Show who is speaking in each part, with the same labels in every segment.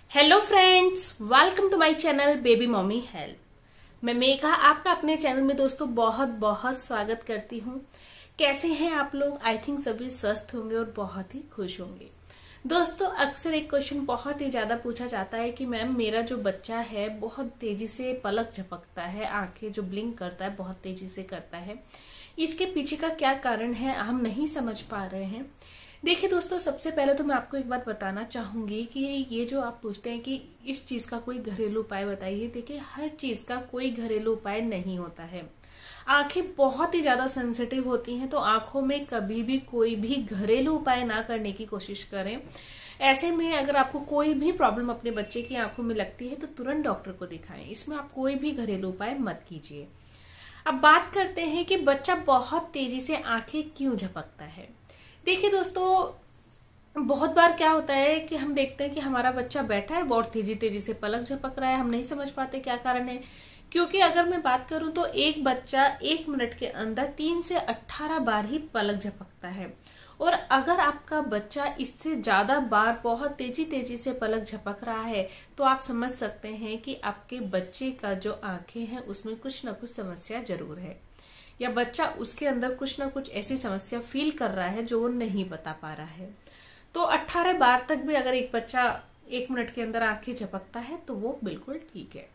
Speaker 1: Hello friends, welcome to my channel baby mommy help. मैं मेघा आपका अपने चैनल में दोस्तों बहुत बहुत स्वागत करती हूँ। कैसे हैं आप लोग? आई थिंक सभी स्वस्थ होंगे और बहुत ही खुश होंगे। दोस्तों, अक्सर एक क्वेश्चन बहुत ही ज्यादा पूछा जाता है कि मैम मेरा जो बच्चा है बहुत तेजी से पलक झपकता है, आंखें जो ब्लिंक करता है बहुत तेजी से करता है, इसके पीछे का क्या कारण है, हम नहीं समझ पा रहे हैं। देखिए दोस्तों, सबसे पहले तो मैं आपको एक बात बताना चाहूंगी कि ये जो आप पूछते हैं कि इस चीज का कोई घरेलू उपाय बताइए, देखिए हर चीज का कोई घरेलू उपाय नहीं होता है। आंखें बहुत ही ज्यादा सेंसिटिव होती हैं, तो आंखों में कभी भी कोई भी घरेलू उपाय ना करने की कोशिश करें। ऐसे में अगर आपको कोई भी प्रॉब्लम अपने बच्चे की आंखों में लगती है तो तुरंत डॉक्टर को दिखाएं। इसमें आप कोई भी घरेलू उपाय मत कीजिए। अब बात करते हैं कि बच्चा बहुत तेजी से आंखें क्यों झपकता है। देखिए दोस्तों, बहुत बार क्या होता है कि हम देखते हैं कि हमारा बच्चा बैठा है, बहुत तेजी तेजी से पलक झपक रहा है, हम नहीं समझ पाते क्या कारण है। क्योंकि अगर मैं बात करूं तो एक बच्चा 1 मिनट के अंदर 3 से 18 बार ही पलक झपकता है। और अगर आपका बच्चा इससे ज्यादा बार बहुत तेजी तेजी से पलक झपक रहा है तो आप समझ सकते हैं कि आपके बच्चे का जो आंखें हैं उसमें कुछ ना कुछ समस्या जरूर है, या बच्चा उसके अंदर कुछ ना कुछ ऐसी समस्या फील कर रहा है जो वो नहीं बता पा रहा है। तो 18 बार तक भी अगर एक बच्चा 1 मिनट के अंदर आंखें झपकता है तो वो बिल्कुल ठीक है।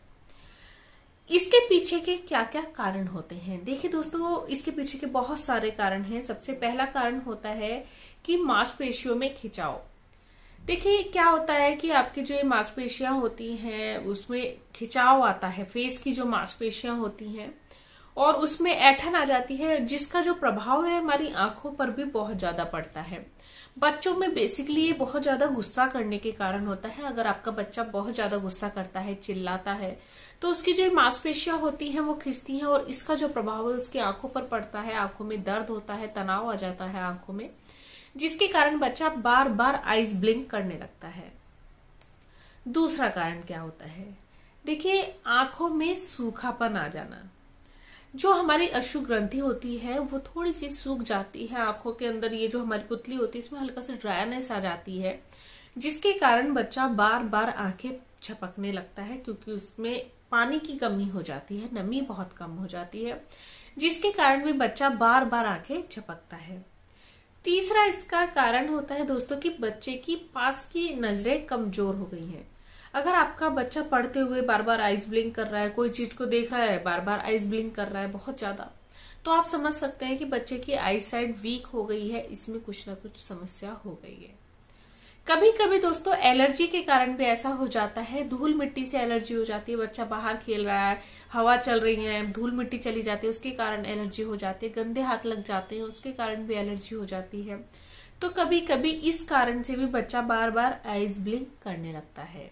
Speaker 1: इसके पीछे के क्या क्या कारण होते हैं? देखिए दोस्तों, इसके पीछे के बहुत सारे कारण हैं। सबसे पहला कारण होता है कि मांसपेशियों में खिंचाव। देखिए क्या होता है कि आपकी जो ये मांसपेशियां होती हैं उसमें खिंचाव आता है, फेस की जो मांसपेशियां होती हैं और उसमें ऐंठन आ जाती है, जिसका जो प्रभाव है हमारी आंखों पर भी बहुत ज्यादा पड़ता है। बच्चों में बेसिकली ये बहुत ज्यादा गुस्सा करने के कारण होता है। अगर आपका बच्चा बहुत ज्यादा गुस्सा करता है, चिल्लाता है, तो उसकी जो मांसपेशियां होती हैं वो खिंचती हैं और इसका जो प्रभाव है उसकी आंखों पर पड़ता है। आंखों में दर्द होता है, तनाव आ जाता है आंखों में, जिसके कारण बच्चा बार बार आईज ब्लिंक करने लगता है। दूसरा कारण क्या होता है? देखिए, आंखों में सूखापन आ जाना। जो हमारी अश्रु ग्रंथि होती है वो थोड़ी सी सूख जाती है आंखों के अंदर। ये जो हमारी पुतली होती है इसमें हल्का सा ड्रायनेस आ जाती है, जिसके कारण बच्चा बार बार आंखें झपकने लगता है, क्योंकि उसमें पानी की कमी हो जाती है, नमी बहुत कम हो जाती है, जिसके कारण भी बच्चा बार बार आंखें झपकता है। तीसरा इसका कारण होता है दोस्तों कि बच्चे की पास की नजरें कमजोर हो गई हैं। अगर आपका बच्चा पढ़ते हुए बार बार आइज ब्लिंक कर रहा है, कोई चीज को देख रहा है बार बार आइज ब्लिंक कर रहा है बहुत ज्यादा, तो आप समझ सकते हैं कि बच्चे की आई साइड वीक हो गई है, इसमें कुछ ना कुछ समस्या हो गई है। कभी कभी दोस्तों एलर्जी के कारण भी ऐसा हो जाता है। धूल मिट्टी से एलर्जी हो जाती है, बच्चा बाहर खेल रहा है, हवा चल रही है, धूल मिट्टी चली जाती है, उसके कारण एलर्जी हो जाती है। गंदे हाथ लग जाते हैं, उसके कारण भी एलर्जी हो जाती है। तो कभी कभी इस कारण से भी बच्चा बार बार आइज ब्लिंक करने लगता है।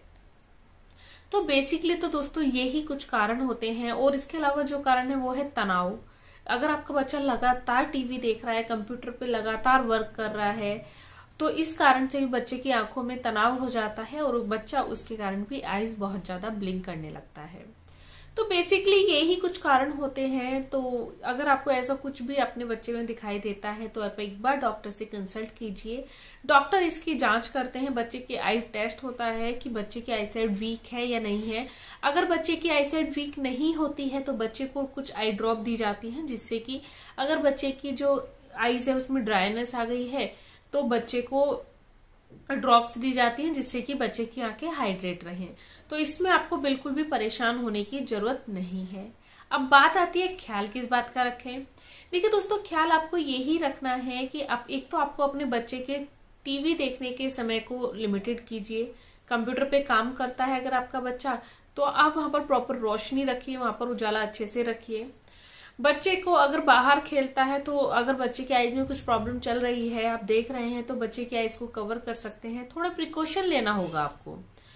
Speaker 1: तो बेसिकली तो दोस्तों यही कुछ कारण होते हैं। और इसके अलावा जो कारण है वो है तनाव। अगर आपका बच्चा लगातार टीवी देख रहा है, कंप्यूटर पे लगातार वर्क कर रहा है, तो इस कारण से भी बच्चे की आंखों में तनाव हो जाता है और बच्चा उसके कारण भी आईज बहुत ज्यादा ब्लिंक करने लगता है। तो बेसिकली यही कुछ कारण होते हैं। तो अगर आपको ऐसा कुछ भी अपने बच्चे में दिखाई देता है तो आप एक बार डॉक्टर से कंसल्ट कीजिए। डॉक्टर इसकी जांच करते हैं, बच्चे की आई टेस्ट होता है कि बच्चे की आई साइड वीक है या नहीं है। अगर बच्चे की आई साइड वीक नहीं होती है तो बच्चे को कुछ आई ड्रॉप दी जाती है, जिससे कि अगर बच्चे की जो आईज है उसमें ड्राइनेस आ गई है तो बच्चे को ड्रॉप्स दी जाती हैं, जिससे कि बच्चे की आंखें हाइड्रेट रहें। तो इसमें आपको बिल्कुल भी परेशान होने की जरूरत नहीं है। अब बात आती है ख्याल किस बात का रखें। देखिए दोस्तों, ख्याल आपको यही रखना है कि आप एक तो आपको अपने बच्चे के टीवी देखने के समय को लिमिटेड कीजिए। कंप्यूटर पे काम करता है अगर आपका बच्चा, तो आप वहां पर प्रॉपर रोशनी रखिए, वहां पर उजाला अच्छे से रखिए। बच्चे को अगर बाहर खेलता है तो अगर बच्चे की आईज में कुछ प्रॉब्लम चल रही है, आप देख रहे हैं, तो बच्चे की आईज को कवर कर सकते हैं। थोड़ा प्रिकॉशन लेना होगा आपको।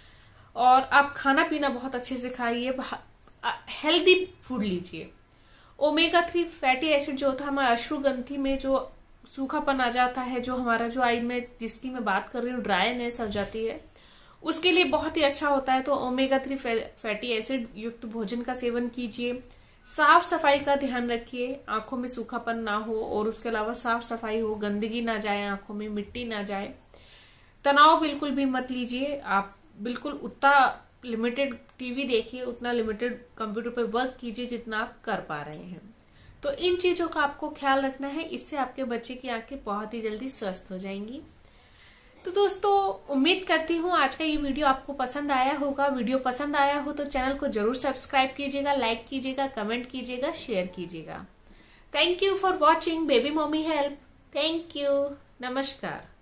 Speaker 1: और आप खाना पीना बहुत अच्छे से खाइए, हेल्दी फूड लीजिए। ओमेगा 3 फैटी एसिड जो होता है हमारे अश्रुग्रंथि में जो सूखापन आ जाता है, जो हमारा जो आई में जिसकी मैं बात कर रही हूँ ड्राइनेस हो जाती है, उसके लिए बहुत ही अच्छा होता है। तो ओमेगा 3 फैटी एसिड युक्त भोजन का सेवन कीजिए। साफ सफाई का ध्यान रखिए, आंखों में सूखापन ना हो और उसके अलावा साफ सफाई हो, गंदगी ना जाए, आंखों में मिट्टी ना जाए। तनाव बिल्कुल भी मत लीजिए। आप बिल्कुल उतना लिमिटेड टीवी देखिए, उतना लिमिटेड कंप्यूटर पे वर्क कीजिए जितना आप कर पा रहे हैं। तो इन चीजों का आपको ख्याल रखना है, इससे आपके बच्चे की आंखें बहुत ही जल्दी स्वस्थ हो जाएंगी। तो दोस्तों उम्मीद करती हूँ आज का ये वीडियो आपको पसंद आया होगा। वीडियो पसंद आया हो तो चैनल को जरूर सब्सक्राइब कीजिएगा, लाइक कीजिएगा, कमेंट कीजिएगा, शेयर कीजिएगा। Thank you for watching baby mommy help. Thank you. नमस्कार।